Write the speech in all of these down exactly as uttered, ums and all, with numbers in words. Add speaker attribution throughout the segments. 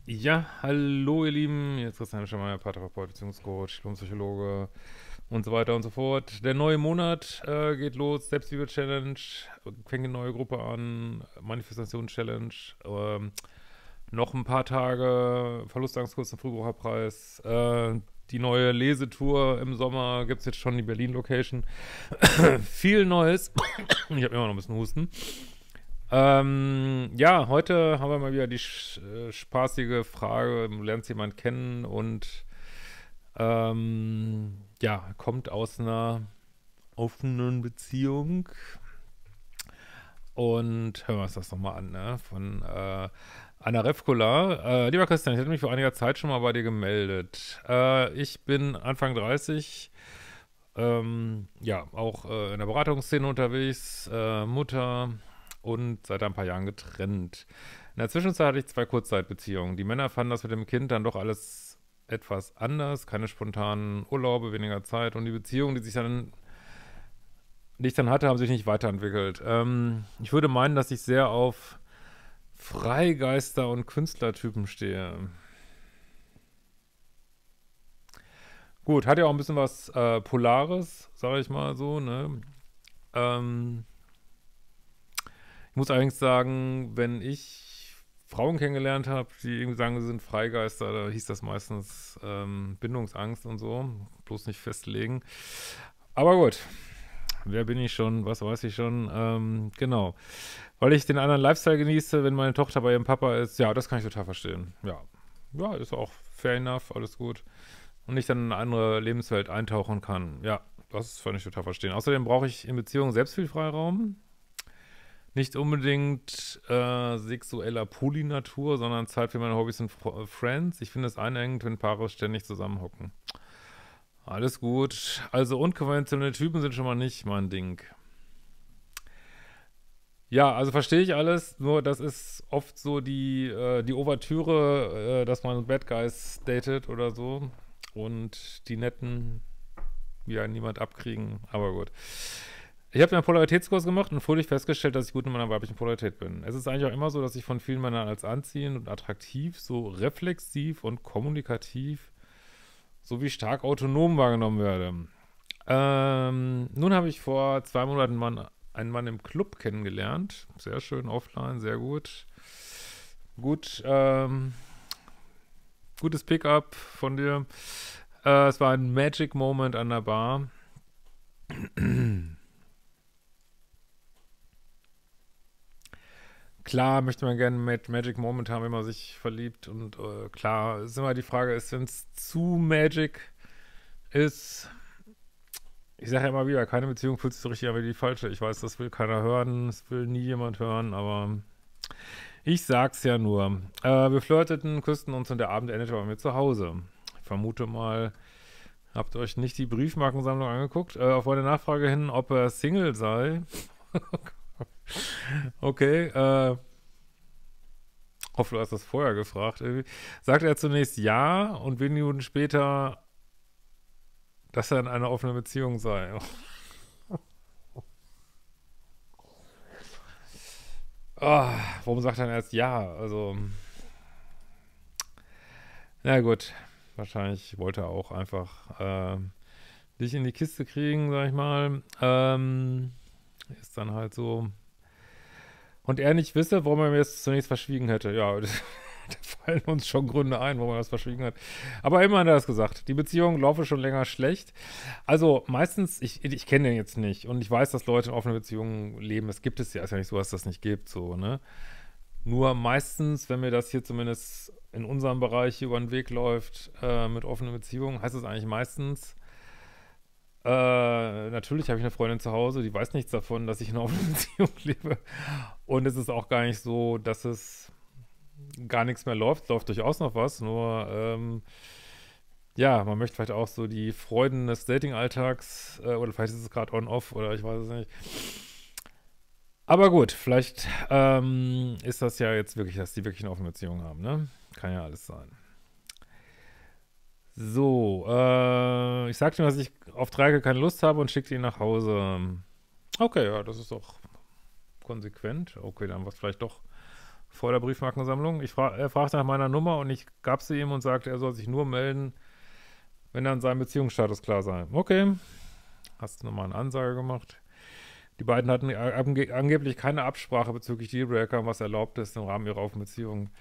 Speaker 1: Ja, hallo ihr Lieben, hier ist Christian Schemmer, Paartherapeut, Beziehungscoach, Diplompsychologe und so weiter und so fort. Der neue Monat äh, geht los, Selbstliebe-Challenge, fängt eine neue Gruppe an, Manifestation-Challenge, ähm, noch ein paar Tage, Verlustangst, und Frühbucherpreis, äh, die neue Lesetour im Sommer, gibt es jetzt schon die Berlin-Location. Viel Neues, ich habe immer noch ein bisschen Husten. Ähm, ja, heute haben wir mal wieder die sch- äh, spaßige Frage, du lernst jemanden kennen und ähm, ja, kommt aus einer offenen Beziehung und hören wir uns das nochmal an, ne? Von äh, Anna Revkola. Äh, lieber Christian, ich hatte mich vor einiger Zeit schon mal bei dir gemeldet. Äh, ich bin Anfang dreißig, ähm, ja, auch äh, in der Beratungsszene unterwegs, äh, Mutter und seit ein paar Jahren getrennt. In der Zwischenzeit hatte ich zwei Kurzzeitbeziehungen. Die Männer fanden das mit dem Kind dann doch alles etwas anders, keine spontanen Urlaube, weniger Zeit und die Beziehungen, die sich dann, die ich dann hatte, haben sich nicht weiterentwickelt. Ähm, ich würde meinen, dass ich sehr auf Freigeister und Künstlertypen stehe. Gut, hat ja auch ein bisschen was äh, Polares, sage ich mal so, ne? Ähm, Ich muss allerdings sagen, wenn ich Frauen kennengelernt habe, die irgendwie sagen, sie sind Freigeister, da hieß das meistens ähm, Bindungsangst und so. Bloß nicht festlegen. Aber gut, wer bin ich schon? Was weiß ich schon? Ähm, genau. Weil ich den anderen Lifestyle genieße, wenn meine Tochter bei ihrem Papa ist, ja, das kann ich total verstehen. Ja. Ja, ist auch fair enough, alles gut. Und ich dann in eine andere Lebenswelt eintauchen kann. Ja, das kann ich total verstehen. Außerdem brauche ich in Beziehungen selbst viel Freiraum. Nicht unbedingt äh, sexueller Polynatur, sondern Zeit für meine Hobbys und Fr- Friends. Ich finde es einengend, wenn Paare ständig zusammenhocken. Alles gut. Also unkonventionelle Typen sind schon mal nicht mein Ding. Ja, also verstehe ich alles, nur das ist oft so die, äh, die Ouvertüre, äh, dass man Bad Guys datet oder so. Und die Netten, wie einen niemand abkriegen. Aber gut. Ich habe einen Polaritätskurs gemacht und fröhlich festgestellt, dass ich gut in meiner weiblichen Polarität bin. Es ist eigentlich auch immer so, dass ich von vielen Männern als anziehend und attraktiv, so reflexiv und kommunikativ sowie stark autonom wahrgenommen werde. Ähm, nun habe ich vor zwei Monaten Mann, einen Mann im Club kennengelernt. Sehr schön, offline, sehr gut. Gut, ähm, gutes Pickup von dir. Äh, es war ein Magic Moment an der Bar. Klar möchte man gerne mit Magic Moment haben, wenn man sich verliebt. Und äh, klar, ist immer die Frage, ist, wenn es zu Magic ist, ich sage ja immer wieder, keine Beziehung fühlt sich so richtig an wie die falsche. Ich weiß, das will keiner hören, das will nie jemand hören, aber ich sag's ja nur. Äh, wir flirteten, küssten uns und der Abend endete bei mir zu Hause. Ich vermute mal, habt ihr euch nicht die Briefmarkensammlung angeguckt? Äh, auf meine Nachfrage hin, ob er Single sei. Okay, äh, hoffe, du hast das vorher gefragt. Irgendwie. Sagt er zunächst ja und wenige Minuten später, dass er in einer offenen Beziehung sei. Oh, warum sagt er denn erst ja? Also, na gut. Wahrscheinlich wollte er auch einfach äh, dich in die Kiste kriegen, sag ich mal. Ähm, ist dann halt so. Und er nicht wisse, warum er mir das zunächst verschwiegen hätte. Ja, da fallen uns schon Gründe ein, warum er das verschwiegen hat. Aber immerhin hat er das gesagt. Die Beziehung laufe schon länger schlecht. Also meistens, ich, ich kenne den jetzt nicht und ich weiß, dass Leute in offenen Beziehungen leben. Es gibt es ja, ist ja nicht so, dass das nicht gibt, so, ne? Nur meistens, wenn mir das hier zumindest in unserem Bereich hier über den Weg läuft, äh, mit offenen Beziehungen, heißt es eigentlich meistens, äh, natürlich habe ich eine Freundin zu Hause, die weiß nichts davon, dass ich in einer offenen Beziehung lebe. Und es ist auch gar nicht so, dass es gar nichts mehr läuft, läuft durchaus noch was, nur ähm, ja, man möchte vielleicht auch so die Freuden des Dating-Alltags äh, oder vielleicht ist es gerade on-off oder ich weiß es nicht. Aber gut, vielleicht ähm, ist das ja jetzt wirklich, dass die wirklich eine offene Beziehung haben, ne? Kann ja alles sein. So, äh, ich sagte ihm, dass ich auf Dreieck keine Lust habe und schickte ihn nach Hause. Okay, ja, das ist doch konsequent. Okay, dann war es vielleicht doch vor der Briefmarkensammlung. Ich fra er fragte nach meiner Nummer und ich gab sie ihm und sagte, er soll sich nur melden, wenn dann sein Beziehungsstatus klar sei. Okay, hast du nochmal eine Ansage gemacht. Die beiden hatten ange angeblich keine Absprache bezüglich Dealbreaker, was erlaubt ist im Rahmen ihrer offenen Beziehung.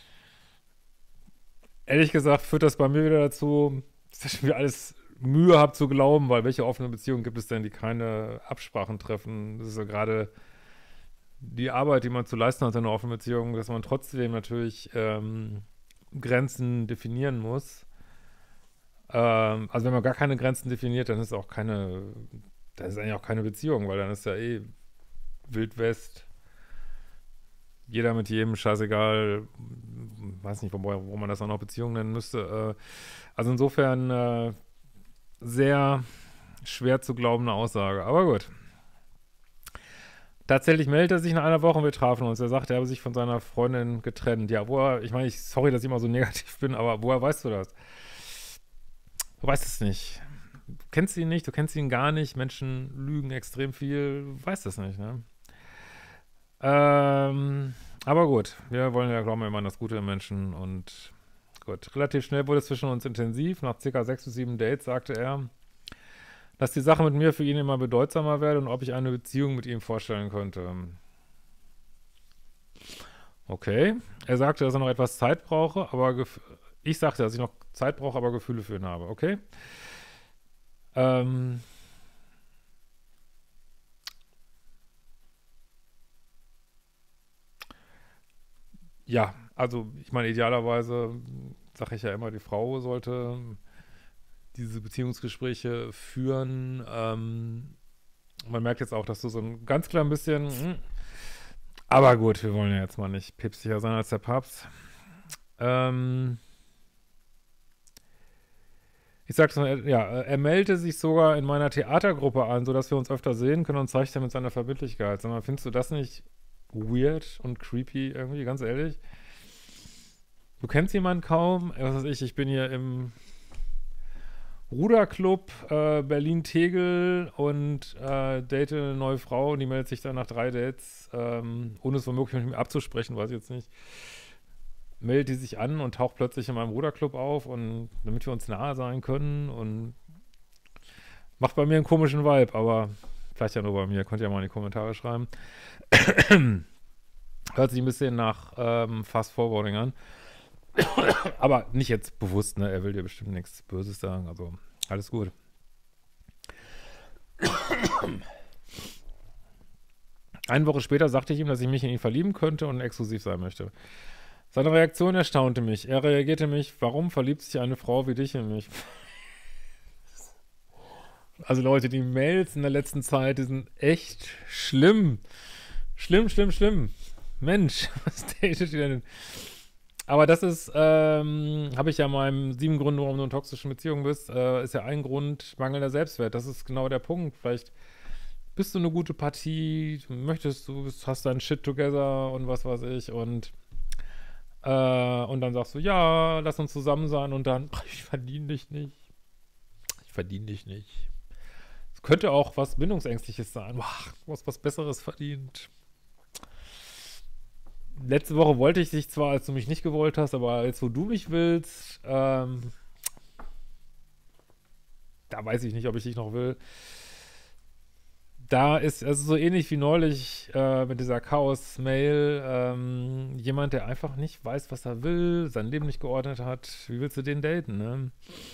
Speaker 1: Ehrlich gesagt führt das bei mir wieder dazu, dass ich mir alles Mühe habe zu glauben, weil welche offene Beziehungen gibt es denn, die keine Absprachen treffen? Das ist ja gerade die Arbeit, die man zu leisten hat in einer offenen Beziehung, dass man trotzdem natürlich ähm, Grenzen definieren muss. Ähm, also wenn man gar keine Grenzen definiert, dann ist auch keine, dann ist eigentlich auch keine Beziehung, weil dann ist ja eh Wild West. Jeder mit jedem, scheißegal, weiß nicht, wo, wo man das auch noch Beziehung nennen müsste. Äh, also insofern äh, sehr schwer zu glaubende Aussage, aber gut. Tatsächlich meldete er sich nach einer Woche und wir trafen uns. Er sagte, er habe sich von seiner Freundin getrennt. Ja, woher, ich meine, ich, sorry, dass ich immer so negativ bin, aber woher weißt du das? Du weißt es nicht. Du kennst ihn nicht, du kennst ihn gar nicht. Menschen lügen extrem viel, du weißt es nicht, ne? Ähm, aber gut, wir wollen ja, glauben wir immer an das Gute im Menschen und gut. Relativ schnell wurde es zwischen uns intensiv. Nach circa sechs bis sieben Dates sagte er, dass die Sache mit mir für ihn immer bedeutsamer werde und ob ich eine Beziehung mit ihm vorstellen könnte. Okay. Er sagte, dass er noch etwas Zeit brauche, aber ich sagte, dass ich noch Zeit brauche, aber Gefühle für ihn habe. Okay. Ähm. Ja, also ich meine, idealerweise sage ich ja immer, die Frau sollte diese Beziehungsgespräche führen. Ähm, man merkt jetzt auch, dass du so ein ganz klein bisschen, mh, aber gut, wir wollen ja jetzt mal nicht päpstlicher sein als der Papst. Ähm, ich sag's mal, ja, er meldete sich sogar in meiner Theatergruppe an, sodass wir uns öfter sehen können und zeigt er mit seiner Verbindlichkeit. Sag mal, findest du das nicht weird und creepy irgendwie, ganz ehrlich? Du kennst jemanden kaum, was weiß ich, ich bin hier im Ruderclub äh, Berlin-Tegel und äh, date eine neue Frau und die meldet sich dann nach drei Dates, ähm, ohne es womöglich mit mir abzusprechen, weiß ich jetzt nicht, meldet die sich an und taucht plötzlich in meinem Ruderclub auf und damit wir uns nahe sein können und macht bei mir einen komischen Vibe, aber vielleicht ja nur bei mir, könnt ihr ja mal in die Kommentare schreiben. Hört sich ein bisschen nach ähm, Fast Forwarding an. Aber nicht jetzt bewusst, ne? Er will dir bestimmt nichts Böses sagen, also alles gut. Eine Woche später sagte ich ihm, dass ich mich in ihn verlieben könnte und exklusiv sein möchte. Seine Reaktion erstaunte mich. Er reagierte mich, warum verliebt sich eine Frau wie dich in mich? Also Leute, die Mails in der letzten Zeit, die sind echt schlimm. Schlimm, schlimm, schlimm. Mensch, was datet ihr denn? Aber das ist, ähm, habe ich ja meinem sieben Gründe, warum du in toxischen Beziehungen bist, äh, ist ja ein Grund, mangelnder Selbstwert. Das ist genau der Punkt. Vielleicht bist du eine gute Partie, möchtest du, hast dein Shit together und was weiß ich und äh, und dann sagst du, ja, lass uns zusammen sein und dann, ach, ich verdiene dich nicht. Ich verdiene dich nicht. Es könnte auch was Bindungsängstliches sein. Ach, du hast was Besseres verdient. Letzte Woche wollte ich dich zwar, als du mich nicht gewollt hast, aber jetzt, wo du mich willst, ähm, da weiß ich nicht, ob ich dich noch will. Da ist, also so ähnlich wie neulich äh, mit dieser Chaos-Mail, ähm, jemand, der einfach nicht weiß, was er will, sein Leben nicht geordnet hat. Wie willst du den daten, ne?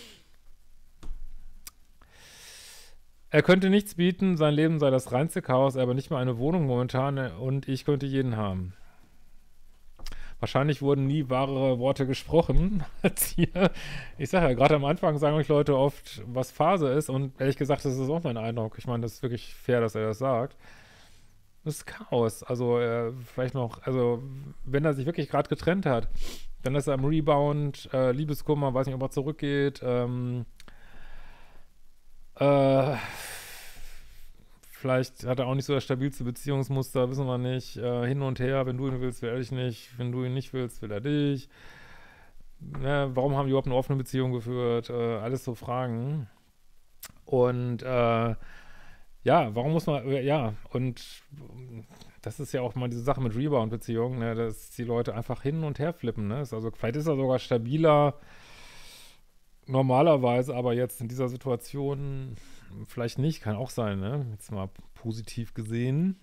Speaker 1: Er könnte nichts bieten, sein Leben sei das reinste Chaos, aber nicht mal eine Wohnung momentan und ich könnte jeden haben. Wahrscheinlich wurden nie wahre Worte gesprochen als hier. Ich sage ja, gerade am Anfang sagen euch Leute oft, was Phase ist und ehrlich gesagt, das ist auch mein Eindruck. Ich meine, das ist wirklich fair, dass er das sagt. Das ist Chaos. Also äh, vielleicht noch, also wenn er sich wirklich gerade getrennt hat, dann ist er im Rebound, äh, Liebeskummer, weiß nicht, ob er zurückgeht, ähm, äh, vielleicht hat er auch nicht so das stabilste Beziehungsmuster, wissen wir nicht. Äh, hin und her, wenn du ihn willst, will er dich nicht. Wenn du ihn nicht willst, will er dich. Ja, warum haben die überhaupt eine offene Beziehung geführt? Äh, alles so Fragen. Und äh, Ja, warum muss man, ja, und das ist ja auch mal diese Sache mit Rebound-Beziehungen, ne, dass die Leute einfach hin und her flippen, ne? Ist also, vielleicht ist er sogar stabiler normalerweise, aber jetzt in dieser Situation vielleicht nicht, kann auch sein, ne? Jetzt mal positiv gesehen.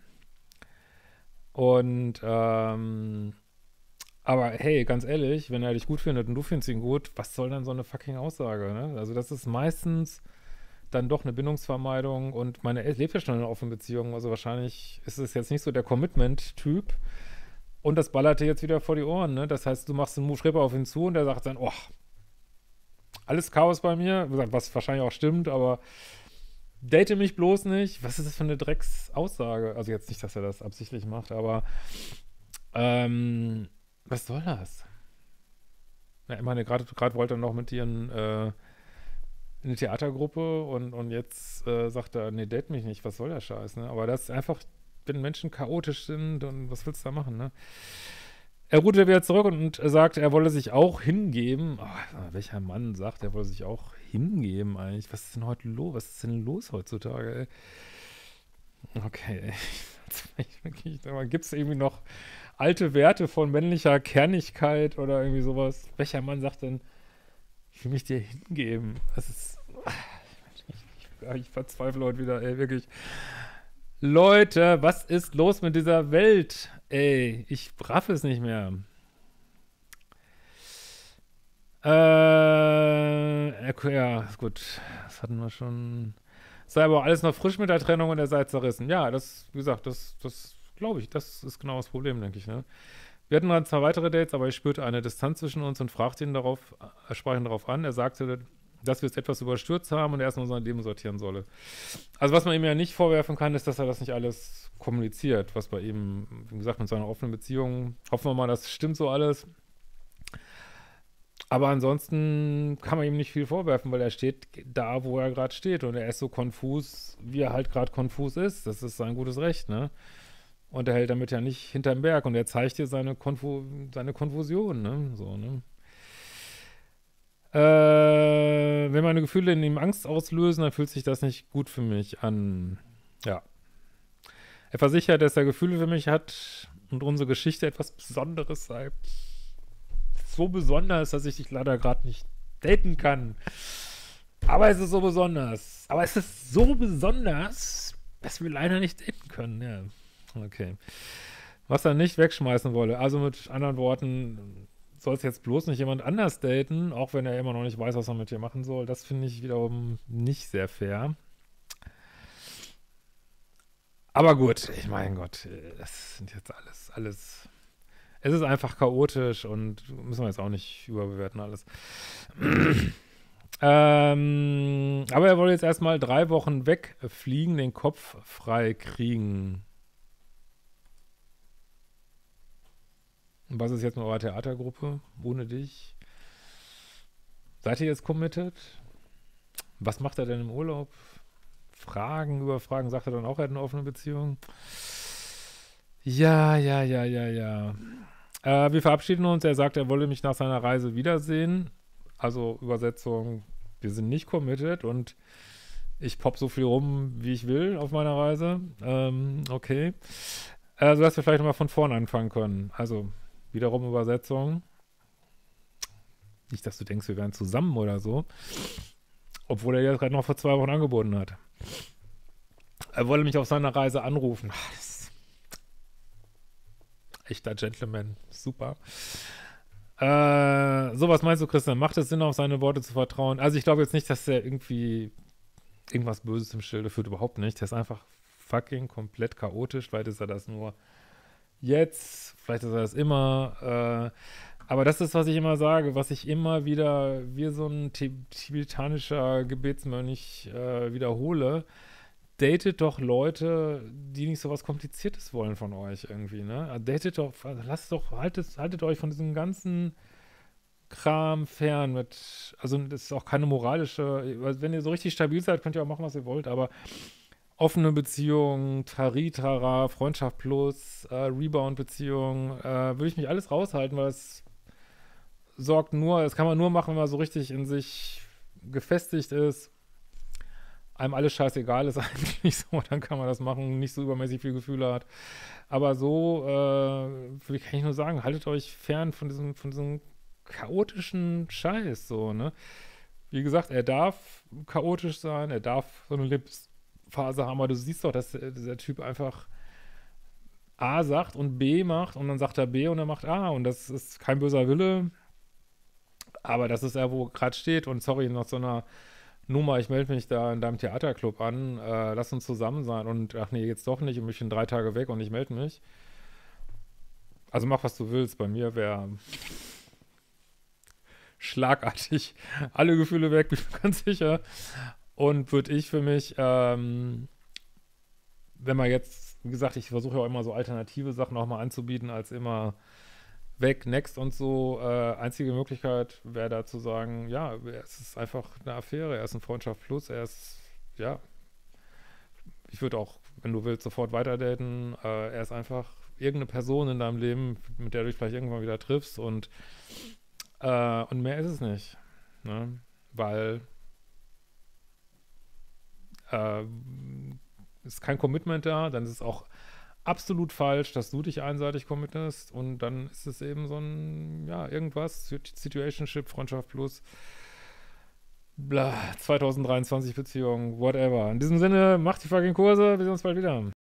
Speaker 1: Und, ähm, aber hey, ganz ehrlich, wenn er dich gut findet und du findest ihn gut, was soll dann so eine fucking Aussage, ne? Also das ist meistens dann doch eine Bindungsvermeidung und meine Ex lebt ja schon in einer offenen Beziehung, also wahrscheinlich ist es jetzt nicht so der Commitment-Typ und das ballert dir jetzt wieder vor die Ohren, ne? Das heißt, du machst einen Move Schrippe auf ihn zu und der sagt dann, oh, alles Chaos bei mir, was wahrscheinlich auch stimmt, aber date mich bloß nicht. Was ist das für eine Drecksaussage? Also jetzt nicht, dass er das absichtlich macht, aber ähm, was soll das? Ja, ich meine, gerade gerade wollte er noch mit dir in, äh, in eine Theatergruppe und, und jetzt äh, sagt er, nee, date mich nicht. Was soll der Scheiß, ne? Aber das ist einfach, wenn Menschen chaotisch sind, und was willst du da machen, ne? Er ruhte wieder zurück und sagt, er wolle sich auch hingeben. Oh, welcher Mann sagt, er wolle sich auch hingeben eigentlich? Was ist denn heute los? Was ist denn los heutzutage, ey? Okay, ey. Gibt es irgendwie noch alte Werte von männlicher Kernigkeit oder irgendwie sowas? Welcher Mann sagt denn, ich will mich dir hingeben? Das ist. Ich, ich verzweifle heute wieder, ey, wirklich. Leute, was ist los mit dieser Welt? Ey, ich raff es nicht mehr. Äh, okay, ja, ist gut. Das hatten wir schon. Sei aber alles noch frisch mit der Trennung und er sei zerrissen. Ja, das, wie gesagt, das, das glaube ich, das ist genau das Problem, denke ich, ne? Wir hatten dann zwei weitere Dates, aber ich spürte eine Distanz zwischen uns und fragte ihn darauf, er sprach ihn darauf an. Er sagte, dass wir es etwas überstürzt haben und er erstmal sein Leben sortieren solle. Also was man ihm ja nicht vorwerfen kann, ist, dass er das nicht alles kommuniziert, was bei ihm, wie gesagt, mit seiner offenen Beziehung, hoffen wir mal, das stimmt so alles. Aber ansonsten kann man ihm nicht viel vorwerfen, weil er steht da, wo er gerade steht und er ist so konfus, wie er halt gerade konfus ist. Das ist sein gutes Recht, ne? Und er hält damit ja nicht hinterm Berg und er zeigt dir seine, Konfu seine Konfusion, ne? So, ne? Äh, wenn meine Gefühle in ihm Angst auslösen, dann fühlt sich das nicht gut für mich an. Ja. Er versichert, dass er Gefühle für mich hat und unsere Geschichte etwas Besonderes sei. So besonders, dass ich dich leider gerade nicht daten kann. Aber es ist so besonders. Aber es ist so besonders, dass wir leider nicht daten können. Ja. Okay. Was er nicht wegschmeißen wolle. Also mit anderen Worten, soll es jetzt bloß nicht jemand anders daten, auch wenn er immer noch nicht weiß, was er mit dir machen soll. Das finde ich wiederum nicht sehr fair. Aber gut, ich mein Gott, das sind jetzt alles, alles. Es ist einfach chaotisch und müssen wir jetzt auch nicht überbewerten alles. ähm, aber er wollte jetzt erstmal drei Wochen wegfliegen, den Kopf frei kriegen. Und was ist jetzt mit eurer Theatergruppe ohne dich? Seid ihr jetzt committed? Was macht er denn im Urlaub? Fragen über Fragen, sagt er dann auch, er hat eine offene Beziehung? Ja, ja, ja, ja, ja. Äh, wir verabschieden uns. Er sagt, er wolle mich nach seiner Reise wiedersehen. Also Übersetzung, wir sind nicht committed und ich pop so viel rum, wie ich will auf meiner Reise. Ähm, okay. Äh, sodass wir vielleicht nochmal von vorn anfangen können. Also wiederum Übersetzung. Nicht, dass du denkst, wir wären zusammen oder so. Obwohl er jetzt gerade noch vor zwei Wochen angeboten hat. Er wolle mich auf seiner Reise anrufen. Ach, das ist echter Gentleman. Super. Äh, so, was meinst du, Christian? Macht es Sinn, auf seine Worte zu vertrauen? Also ich glaube jetzt nicht, dass er irgendwie irgendwas Böses im Schilde führt. Überhaupt nicht. Der ist einfach fucking komplett chaotisch. Vielleicht ist er das nur jetzt. Vielleicht ist er das immer. Äh, aber das ist, was ich immer sage, was ich immer wieder wie so ein tibetanischer Gebetsmönch äh, wiederhole. Datet doch Leute, die nicht so was Kompliziertes wollen von euch irgendwie, ne? Datet doch, lasst doch, haltet, haltet euch von diesem ganzen Kram fern mit, also das ist auch keine moralische, wenn ihr so richtig stabil seid, könnt ihr auch machen, was ihr wollt, aber offene Beziehung, Tari-Tara, Freundschaft plus, äh, Rebound-Beziehung, äh, würde ich mich alles raushalten, weil es sorgt nur, das kann man nur machen, wenn man so richtig in sich gefestigt ist. einem alles scheißegal ist eigentlich so, dann kann man das machen, nicht so übermäßig viel Gefühle hat. Aber so, äh, will ich- kann ich nur sagen, haltet euch fern von diesem, von diesem chaotischen Scheiß, so, ne? Wie gesagt, er darf chaotisch sein, er darf so eine Lebensphase haben, aber du siehst doch, dass der, dieser Typ einfach A sagt und B macht und dann sagt er B und er macht A und das ist kein böser Wille, aber das ist er, wo gerade steht und sorry, nach so einer Nummer, ich melde mich da in deinem Theaterclub an, äh, lass uns zusammen sein und ach nee, jetzt doch nicht und ich bin drei Tage weg und ich melde mich. Also mach, was du willst, bei mir wäre schlagartig alle Gefühle weg, bin ich mir ganz sicher. Und würde ich für mich, ähm, wenn man jetzt, wie gesagt, ich versuche ja auch immer so alternative Sachen auch mal anzubieten, als immer weg, next und so. Äh, einzige Möglichkeit wäre da zu sagen, ja, es ist einfach eine Affäre, er ist ein Freundschaft plus, er ist, ja, ich würde auch, wenn du willst, sofort weiterdaten. Äh, er ist einfach irgendeine Person in deinem Leben, mit der du dich vielleicht irgendwann wieder triffst und, äh, und mehr ist es nicht. Ne? Weil äh, ist kein Commitment da, dann ist es auch absolut falsch, dass du dich einseitig committest und dann ist es eben so ein, ja, irgendwas, Situationship, Freundschaft plus, bla, zwanzig dreiundzwanzig Beziehung, whatever. In diesem Sinne, macht die fucking Kurse, wir sehen uns bald wieder.